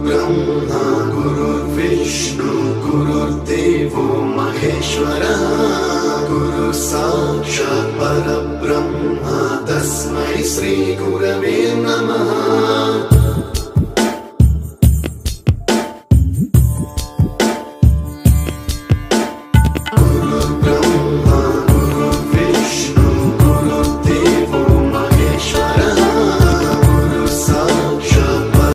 गुरुर्ब्रह्मा गुरुर्विष्णु गुरुर्देवो महेश्वरः गुरु साक्षात् परब्रह्म तस्मै श्री गुरवे नमः।